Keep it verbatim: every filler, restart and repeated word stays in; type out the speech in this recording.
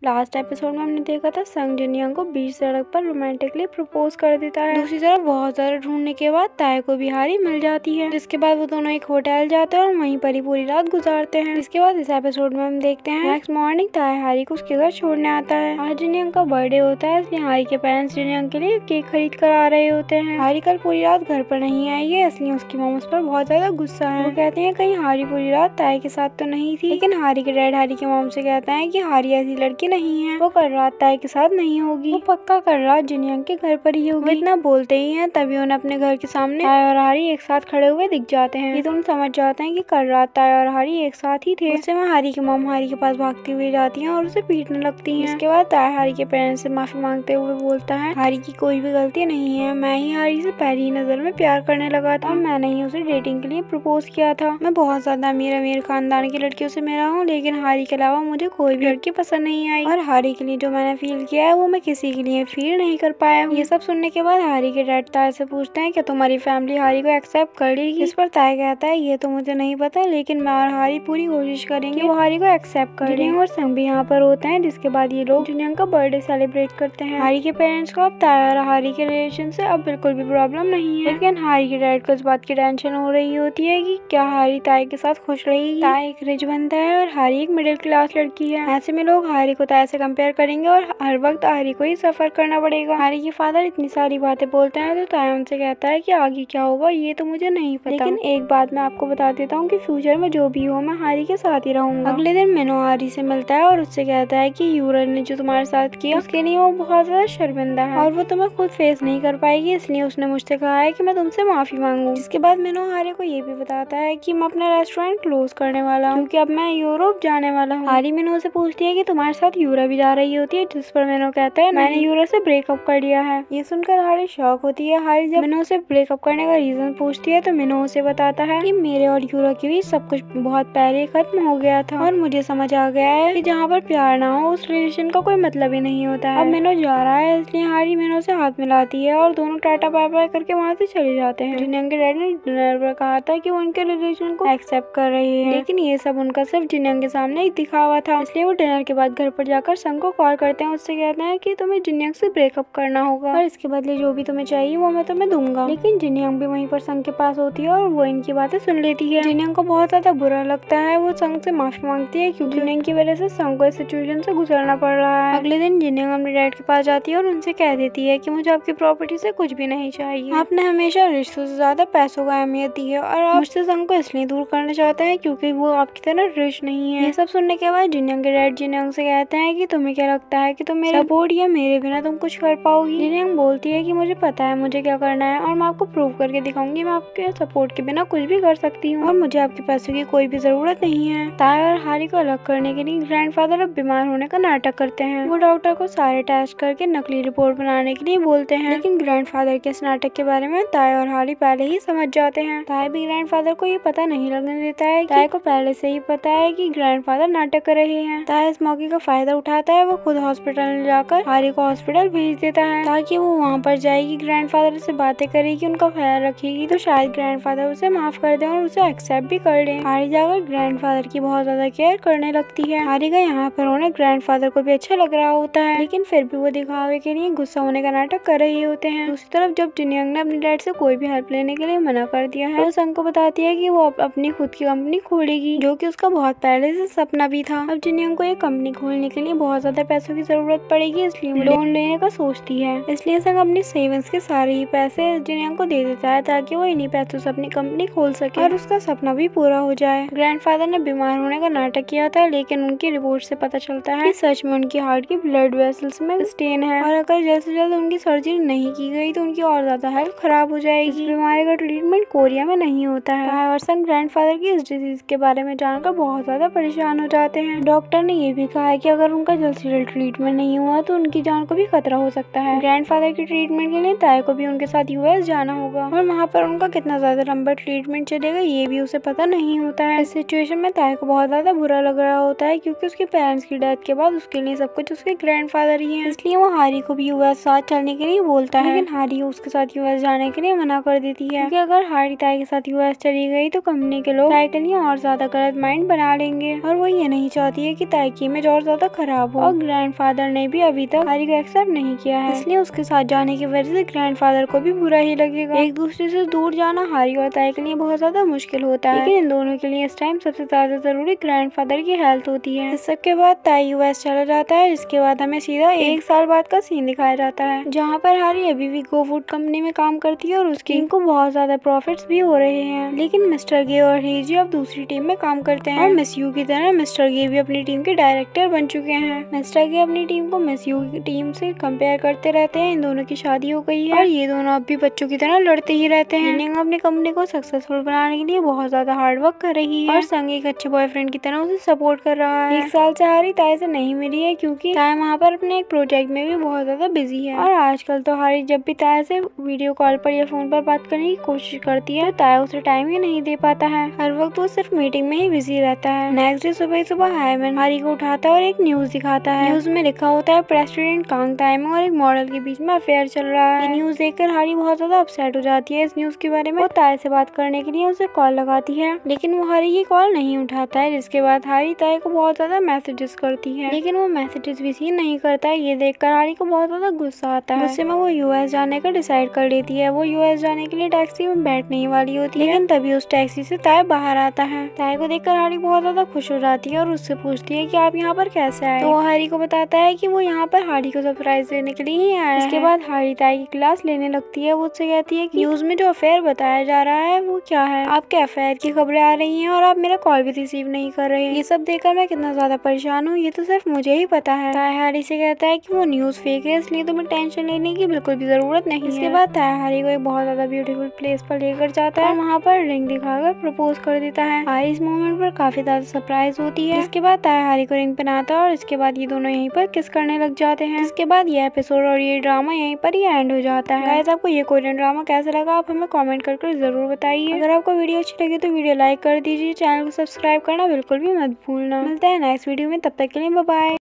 Last episode में हमने देखा था संग जिनयोंग को बीच सड़क पर रोमांटिकली प्रपोज कर देता है। दूसरी तरफ बहुत ज्यादा ढूंढने के बाद ताए को भी हारी मिल जाती है, जिसके बाद वो दोनों एक होटल जाते हैं और वहीं पर ही पूरी रात गुजारते हैं। इसके बाद इस एपिसोड में हम देखते हैं नेक्स्ट मॉर्निंग ताए हारी को उसके घर छोड़ने आता है। आज जिनयोंग का बर्थडे होता है, इसलिए हारी के पेरेंट्स जिनयोंग के लिए केक खरीद कर आ रहे होते हैं। हारी कल पूरी रात घर पर नहीं आई है, इसलिए उसकी मॉम उस पर बहुत ज्यादा गुस्सा है। वो कहते हैं कहीं हारी पूरी रात ताए के साथ तो नहीं थी, लेकिन हारी के डैड हारी के मॉम से कहता है कि हारी ऐसी लड़की नहीं है, वो कल रात ताए के साथ नहीं होगी, वो पक्का कल रात जिनयोंग के घर पर ही होगी। इतना बोलते ही हैं तभी उन्हें अपने घर के सामने ताए और हारी एक साथ खड़े हुए दिख जाते हैं। ये तो उन समझ जाते हैं कि कल रात ताए और हारी एक साथ ही थे। उससे में हारी की मॉम हारी के पास भागती हुई जाती है और उसे पीटने लगती है। इसके बाद ताए हारी के पेरेंट्स से माफी मांगते हुए बोलता है हारी की कोई भी गलती नहीं है, मैं ही हारी से पहली नजर में प्यार करने लगा था, मैंने ही उसे डेटिंग के लिए प्रपोज किया था। मैं बहुत ज्यादा अमीर अमीर खानदान की लड़कियों से मिला हूँ, लेकिन हारी के अलावा मुझे कोई भी लड़की पसंद नहीं आई, और हारी के लिए जो मैंने फील किया है वो मैं किसी के लिए फील नहीं कर पाया हूँ। ये सब सुनने के बाद हारी के डैड ताए से पूछते हैं कि तुम्हारी फैमिली हारी को एक्सेप्ट कर लेगी। इस पर ताए कहता है ये तो मुझे नहीं पता, लेकिन मैं और हारी पूरी कोशिश करेंगे वो हारी को एक्सेप्ट कर लें। और संग भी यहाँ पर होते हैं, जिसके बाद ये लोग जिनयोंग का बर्थडे सेलिब्रेट करते हैं। हारी के पेरेंट्स को अब ताए और हारी के रिलेशन से अब बिल्कुल भी प्रॉब्लम नहीं है, लेकिन हारी के डैड को इस बात की टेंशन हो रही होती है कि क्या हारी ताए के साथ खुश रहेगी। ताए एक रिच बनता है और हारी एक मिडिल क्लास लड़की है। ऐसे में लोग हारी को ताए से कंपेयर करेंगे और हर वक्त हारी को ही सफर करना पड़ेगा। हारी के फादर इतनी सारी बातें बोलते हैं तो ताए उनसे कहता है कि आगे क्या होगा ये तो मुझे नहीं पता, लेकिन एक बात मैं आपको बता देता हूँ कि फ्यूचर में जो भी हो मैं हारी के साथ ही रहूंगा। अगले दिन मिनो हारी से मिलता है और उससे कहता है कि यूरन ने जो तुम्हारे साथ किया उसके लिए वो बहुत ज्यादा शर्मिंदा है और वो तुम्हें खुद फेस नहीं कर पाएगी, इसलिए उसने मुझसे कहा है कि मैं तुमसे माफी मांगू। जिसके बाद मिनो हारी को ये भी बताता है कि मैं अपना रेस्टोरेंट क्लोज करने वाला हूँ क्योंकि अब मैं यूरोप जाने वाला हूँ। हारी मिनो से पूछती है कि तुम्हारे साथ यूरा भी जा रही होती है, जिस पर मिनो कहता है मैंने यूरा से ब्रेकअप कर लिया है। ये सुनकर हारी शॉक होती है। हारी जब मिनो से ब्रेकअप करने का रीजन पूछती है तो मिनो उसे बताता है कि मेरे और यूरा के बीच सब कुछ बहुत पहले खत्म हो गया था और मुझे समझ आ गया है कि जहाँ पर प्यार ना हो उस रिलेशन का कोई मतलब ही नहीं होता है। अब मिनो जा रहा है, इसलिए हारी मिनो से हाथ मिलाती है और दोनों टाटा बाय बाय करके वहाँ से चले जाते हैं। जिनयोंग के डैड ने डिनर पर कहा था कि वो उनके रिलेशन को एक्सेप्ट कर रहे हैं, लेकिन ये सब उनका सिर्फ जिनयोंग के सामने ही दिखावा था। इसलिए वो डिनर के बाद घर पर जाकर संग को कॉल करते हैं, उससे कहते हैं कि तुम्हें जिनयोंग से ब्रेकअप करना होगा और इसके बदले जो भी तुम्हें चाहिए वो मैं तुम्हें दूंगा। लेकिन जिनयोंग भी वहीं पर संग के पास होती है और वो इनकी बातें सुन लेती है। जिनयोंग को बहुत ज्यादा बुरा लगता है, वो संग से माफी मांगती है क्योंकि जिनयोंग की वजह से संग को इस सिचुएशन से गुजरना पड़ रहा है। अगले दिन जिनयोंग अपने डैड के पास जाती है और उनसे कह देती है कि मुझे आपकी प्रॉपर्टी से कुछ भी नहीं चाहिए, आपने हमेशा रिश्तों से ज्यादा पैसों का अहमियत दी है और आप मुझसे संग को इसलिए दूर करना चाहते हैं क्योंकि वो आपकी तरह रिच नहीं है। ये सब सुनने के बाद जिनयोंग के डैड जिनयोंग से कहते हैं कि तुम्हें क्या लगता है कि तुम मेरे सपोर्ट या मेरे बिना तुम कुछ कर पाओगी। जिनयोंग बोलती है कि मुझे पता है मुझे क्या करना है और मैं आपको प्रूव करके दिखाऊंगी मैं आपके सपोर्ट के बिना कुछ भी कर सकती हूँ और मुझे आपके पैसों की कोई भी जरूरत नहीं है। ताए और हारी को अलग करने के लिए ग्रैंडफादर अब बीमार होने का नाटक करते हैं। वो डॉक्टर को सारे टेस्ट करके नकली रिपोर्ट बनाने के लिए बोलते हैं, लेकिन ग्रैंडफादर के इस नाटक के बारे में ताए और हारी पहले ही समझ जाते हैं। ताए भी ग्रैंडफादर को ये पता नहीं लगने देता है। ताए को पहले से ही पता है कि ग्रैंडफादर नाटक कर रहे हैं। ताए इस मौके का फायदा उठाता है, वो खुद हॉस्पिटल में जाकर हारी को हॉस्पिटल भेज देता है ताकि वो वहाँ पर जाएगी, ग्रैंडफादर से बातें करेगी, उनका ख्याल रखेगी तो शायद ग्रैंडफादर उसे माफ कर दे और उसे एक्सेप्ट भी कर ले। हारी जाकर ग्रैंडफादर की बहुत ज्यादा केयर करने लगती है। हारी का यहाँ पर होना ग्रैंडफादर को भी अच्छा लग रहा होता है, लेकिन फिर भी वो दिखावे के लिए गुस्सा होने का नाटक कर रहे होते हैं। दूसरी तरफ जब जिनयोंग ने अपने डैड से कोई भी हेल्प लेने के लिए मना कर दिया है, वो संग को बताती है कि वो अपनी खुद की कंपनी खोलेगी, जो कि उसका बहुत पहले से सपना भी था। अब जिनयोंग को एक कंपनी खोलने के लिए बहुत ज्यादा पैसों की जरूरत पड़ेगी, इसलिए वो लोन लेने का सोचती है। इसलिए संग अपनी सेविंग्स के सारे ही पैसे जिनयोंग को दे देता है ताकि वो इन्हीं पैसों से अपनी कंपनी खोल सके और उसका सपना भी पूरा हो जाए। ग्रैंडफादर ने बीमार होने का नाटक किया था, लेकिन उनकी रिपोर्ट से पता चलता है कि सच में उनकी हार्ट की ब्लड वेसल्स में स्टेन है और अगर जल्द से जल्द उनकी सर्जरी नहीं की गई तो उनकी और ज्यादा हेल्थ खराब हो जाएगी। इस बीमारी का ट्रीटमेंट कोरिया में नहीं होता है और संग ग्रैंडफादर की इस डिजीज के बारे में जानकर बहुत ज्यादा परेशान हो जाते हैं। डॉक्टर ने ये भी कहा है कि अगर उनका जल्द से जल्द ट्रीटमेंट नहीं हुआ तो उनकी जान को भी खतरा हो सकता है। ग्रैंडफादर की ट्रीटमेंट के लिए ताए को भी उनके साथ यूएस जाना होगा और वहाँ पर उनका कितना ज्यादा लंबा ट्रीटमेंट चलेगा ये भी उसे पता नहीं होता है। इस सिचुएशन में ताए को बहुत ज्यादा बुरा लग रहा होता है क्योंकि उसके पेरेंट्स की डेथ के बाद उसके लिए सब कुछ उसके ग्रैंडफादर ही है, इसलिए वो हारी को भी यूएस साथ चलने के लिए बोलता है, लेकिन हारी उसके साथ यूएस जाने के लिए मना कर देती है क्योंकि अगर हारी ताए के साथ यूएस चली गई तो कंपनी के लोग ताए के लिए और ज्यादा गलत माइंड बना लेंगे और वो ये नहीं चाहती है कि ताए की इमेज और ज्यादा खराब हो। और ग्रैंडफादर ने भी अभी तक हारी को एक्सेप्ट नहीं किया है, इसलिए उसके साथ जाने की वजह से ग्रैंडफादर को भी बुरा ही लगेगा। एक दूसरे से दूर जाना हारी और ताई के लिए बहुत ज्यादा मुश्किल होता है, लेकिन इन दोनों के लिए इस टाइम सबसे ज्यादा जरूरी ग्रैंडफादर की हेल्थ होती है। इस सब के बाद ताई यूएस चला जाता है, जिसके बाद हमें सीधा एक साल बाद का सीन दिखाया जाता है, जहाँ पर हारी अभी भी गो फूड कंपनी में काम करती है और उसकी टीम को बहुत ज्यादा प्रॉफिट्स भी हो रहे हैं। लेकिन मिस्टर गे और हेजी अब दूसरी टीम में काम करते हैं और मिस यू की तरह मिस्टर गे भी अपनी टीम के डायरेक्टर बन चुके हैं। मिस्टर गे अपनी टीम को मिस यू की टीम से कंपेयर करते रहते हैं। इन दोनों की शादी हो गई है और ये दोनों अब भी बच्चों की तरह लड़ते ही रहते हैं। लिनिंग अपनी कंपनी को सक्सेसफुल बनाने के लिए बहुत ज्यादा हार्ड वर्क कर रही है और संग एक अच्छे बॉयफ्रेंड की तरह उसे सपोर्ट कर रहा है। एक साल से हारी ताई से नहीं मिली है क्योंकि ताई वहाँ पर अपने एक प्रोजेक्ट में भी बहुत ज्यादा बिजी है। और आजकल तो हारी जब भी ताई से वीडियो कॉल पर या फोन पर बात करने की कोशिश करती है, ताई उसे टाइम ही नहीं दे पाता है। हर वक्त वो सिर्फ मीटिंग में ही बिजी रहता है। नेक्स्ट डे सुबह सुबह हायमन हारी को उठाता है और एक न्यूज दिखाता है। न्यूज में लिखा होता है प्रेसिडेंट कांग ताइमंग और एक मॉडल के बीच में अफेयर चल रहा है। ये न्यूज देखकर हारी बहुत ज्यादा अपसेट हो जाती है इस न्यूज के बारे में। वो ताई से बात करने के लिए उसे कॉल लगाती है, लेकिन वो हारी की कॉल नहीं उठाता है, जिसके बाद हारी ताई को बहुत ज्यादा मैसेजेस करती है, लेकिन वो मैसेजेस रिसीव नहीं करता है। ये देखकर हारी को बहुत ज्यादा गुस्सा आता है। गुस्से में वो यूएस जाने का डिसाइड कर लेती है। वो यूएस जाने के लिए टैक्सी में बैठने ही वाली होती है, लेकिन तभी उस टैक्सी से ताई बाहर आता है। ताई को देखकर हारी बहुत ज्यादा खुश हो जाती है और उससे पूछती है कि आप यहाँ पर कैसे आए। तो वो हारी को बताता है कि वो यहाँ पर हारी को सरप्राइज देने के लिए ही आया है। इसके बाद हारी ताई की क्लास लेने लगती है। वो उससे कहती है कि न्यूज में जो अफेयर बताया जा रहा है वो क्या है, आपके अफेयर की खबरें आ रही हैं और आप मेरा कॉल भी रिसीव नहीं कर रहे हैं। ये सब देखकर मैं कितना ज्यादा परेशान हूँ, ये तो सिर्फ मुझे ही पता है। ताई हारी से कहता है कि वो न्यूज फेक है, इसलिए तुम्हें टेंशन लेने की बिल्कुल भी जरूरत नहीं है। इसके बाद ताई हारी को एक बहुत ज्यादा ब्यूटीफुल प्लेस पर लेकर जाता है और वहाँ पर रिंग दिखाकर प्रपोज कर देता है। हारी इस मोमेंट पर काफी ज्यादा सरप्राइज होती है। इसके बाद ताई हारी को रिंग पहनाता है और इसके बाद ये दोनों यहीं पर किस करने लग जाते हैं। इसके बाद ये एपिसोड और ये ड्रामा यहीं पर ही एंड हो जाता है। गाइस, आपको ये कोरियन ड्रामा कैसा लगा आप हमें कमेंट करके जरूर बताइए। अगर आपको वीडियो अच्छी लगी तो वीडियो लाइक कर दीजिए, चैनल को सब्सक्राइब करना बिल्कुल भी मत भूलना। मिलते हैं नेक्स्ट वीडियो में, तब तक के लिए बाय बाय।